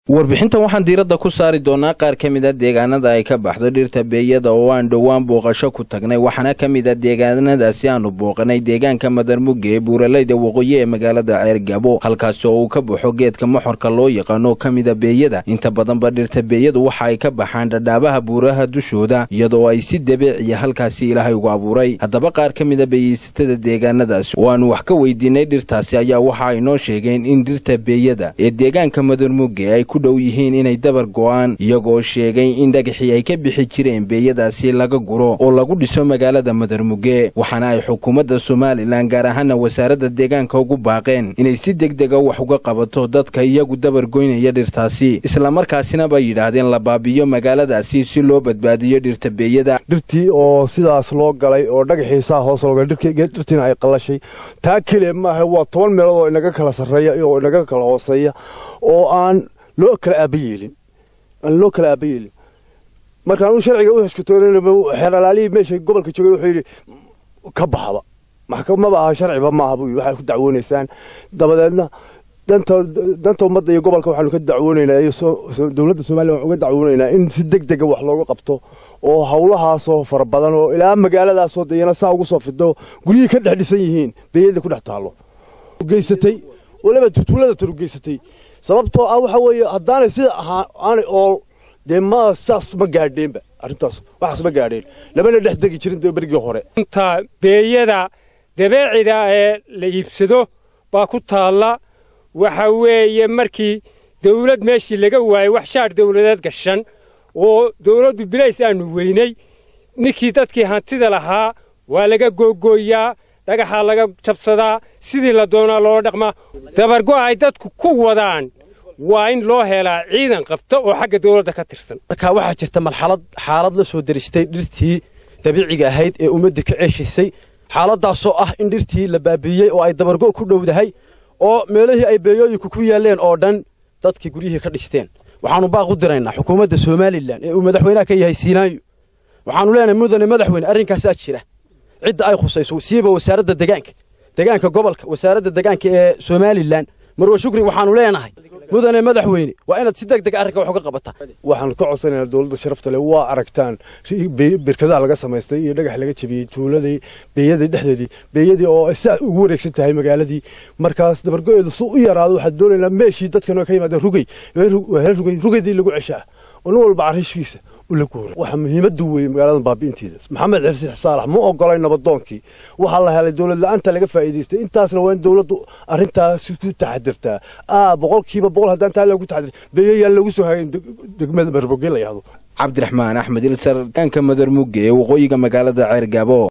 warbixintan waxaan diiradda ku saari doonaa qaar ka mid ah deegaanada ay ka baxdo dhirta beeyada oo aan dhowaan booqasho ku tagnay waxaana ka mid ah deegaanadaasi aanu booqanay deegaanka Madarmuge ee buuraleyda waqooyi ee magaalada Ceergabo halkaas oo uu ka baxo geedka moxorka loo yaqaan ka mid ah beeyada inta badan ba dhirta beeyadu waxa ay ka baxaan dhadhaabaha buuraha dushooda iyadoo ay si dabiici ah halkaasi Ilaahay ugu abuuray haddaba qaar ka mid ah beeyistada deegaanadaasi oo aan wax ka weydiinay dhirtaasi ayaa waxa ay noo sheegeen in dhirta beeyada ee deegaanka Madarmuge ay dhow yihiin inay dabar go'aan iyagoo sheegay in dhagaxii ay ka bixi jireen beeyadaasi laga guro oo lagu dhiso magaalada Madarmuge waxaana ay xukuumadda Soomaaliland gaar ahaan wasaaradda deegaanka ugu baaqeen inay si degdeg ah wax uga qabato dadka iyagu dabar goynaya dhirtaasi isla markaasina ba yiraahdeen la baabiyo magaaladaasi si loo badbaadiyo dhirta beeyada dhirtii oo sidaas loo galay oo dhagaxiisa hoos looga dhirtina ay qalashay taa kale ma aha waa 10 meelood oo inaga kala sareeya iyo inaga kala hooseeya oo aan loo kala aabayelin markaan uu sharciga u heshkatoonay xeeralaalihi meesha gobolka joogay wuxuu yiri ka baxaba maxkamada ah sharciba ma aha buu waxa ku dacwoonaysaan dabadeedna danta ummadda iyo gobolka waxaanu ka dacwoonaynaa iyo dawladda Soomaaliya waxaan uga dacwoonaynaa in si degdeg ah wax looga qabto oo hawlahaas oo far badan oo ilaa magaaladaas oo deeyana saa ugu soo fido guriga ka dhaxdisan yihiin beeyada ku dhex taalo geysatay waliba tuulada turugeysatay sababtoo ah waxa weeye haddaanay sida aan oo deema saas ma gaadheenba arintaas waxaas ma gaadheen labana dhex degi jirin barigii hore inta beeyada dabeecida ee la iibsado baa ku taala waxa weeye markii dawlad meeshii laga waayay wax shaar dawladeed gashan oo dawladdu bilays aanu weynay ninkii dadkii hantida lahaa waa laga googooyaa dhagaxa laga jabsadaa sidii la doonaa loo dhaqma dabargo ay dadku ku wadaan waa in loo helaa ciidan qabta oo xagga dawladda ka tirsan marka waxa jirta xaalad la soo diristay dhirtii dabiiciga ahayd ee ummadda ka ceeshisay xaaladaas oo ah in dhirtii la baabiyay oo ay dabargo ku dhowdahay oo meelihii ay beeyooyinku ku yaaleen oo dhan dadkii guriyihii ka dhisteen waxaanu baaq u diraynaa xukuumadda Soomaaliland ee uu madaxweynaha ka yahay Siinaayo waxaanu leenahay mudane madaxweyne arrinkaas jira cid ay khusayso siiba wasaaradda deegaanka gobolka wasaaradda deegaanka ee Soomaaliland marwa shukri waxaanu leenahay mudane madaxweyne waa inaad si degdeg arrinka wax uga qabataa waxaan ka codsanaynaa dawladda sharafta leh waa aragtaan birkadaha laga samaystay iyo dhagax laga jabiyay tuuladii beeyadii oo saa ugu wareegsan tahay magaaladii markaas dabargo'eedu soo u yaraado waxa doonaynaa meeshii dadkana ka yimaadeen rugaydii lagu ceshaa oo nin walba arishkiisa waxa muhiimadu weey magaalada baabiinteeda maxamed xirsi saalax ma ogolay nabadoonkii waxa la helay dawlad la'aanta laga faa'iideystay intaasna waa in dawladdu arintaas ku taxadirtaa boqolkiiba boqol hadaan taa lagu taxadir beeyay lagu soo hayn degmada Madarmuge la yiraahdo Cabdiraxmaan Axmed Ilsar tanka Madarmuge waqooyiga magaalada Ceergabo